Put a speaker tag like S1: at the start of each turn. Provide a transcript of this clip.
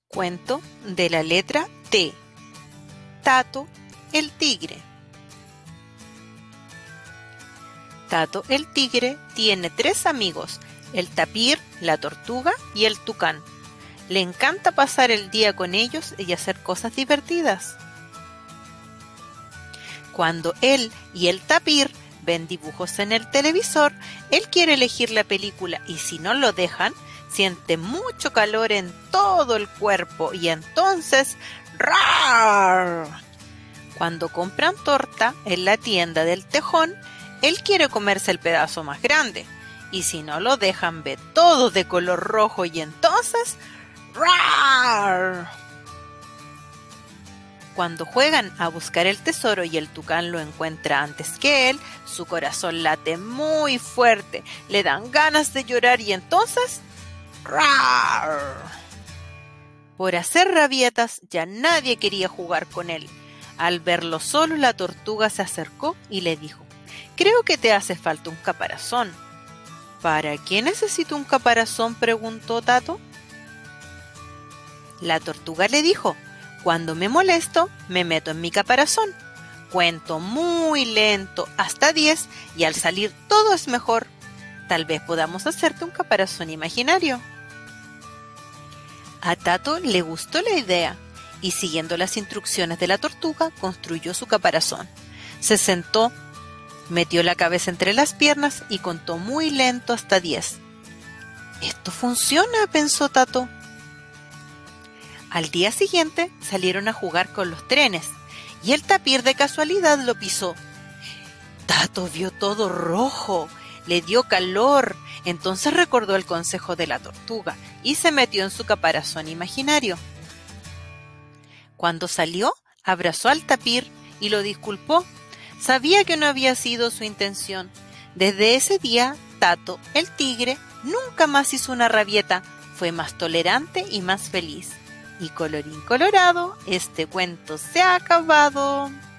S1: Cuento de la letra T. Tato el tigre. Tato el tigre tiene 3 amigos, el tapir, la tortuga y el tucán. Le encanta pasar el día con ellos y hacer cosas divertidas. Cuando él y el tapir ven dibujos en el televisor, él quiere elegir la película y si no lo dejan, siente mucho calor en todo el cuerpo y entonces ¡rar! Cuando compran torta en la tienda del tejón, él quiere comerse el pedazo más grande y si no lo dejan ve todo de color rojo y entonces ¡rar! Cuando juegan a buscar el tesoro y el tucán lo encuentra antes que él, su corazón late muy fuerte, le dan ganas de llorar y entonces ¡rar! Por hacer rabietas ya nadie quería jugar con él. Al verlo solo, la tortuga se acercó y le dijo: «Creo que te hace falta un caparazón». «¿Para qué necesito un caparazón?», preguntó Tato. La tortuga le dijo: «Cuando me molesto, me meto en mi caparazón. Cuento muy lento hasta 10 y al salir todo es mejor. Tal vez podamos hacerte un caparazón imaginario». A Tato le gustó la idea y siguiendo las instrucciones de la tortuga construyó su caparazón. Se sentó, metió la cabeza entre las piernas y contó muy lento hasta 10. «Esto funciona», pensó Tato. Al día siguiente salieron a jugar con los trenes y el tapir de casualidad lo pisó. Tato vio todo rojo, le dio calor, entonces recordó el consejo de la tortuga y se metió en su caparazón imaginario. Cuando salió, abrazó al tapir y lo disculpó. Sabía que no había sido su intención. Desde ese día, Tato, el tigre, nunca más hizo una rabieta, fue más tolerante y más feliz. Y colorín colorado, este cuento se ha acabado.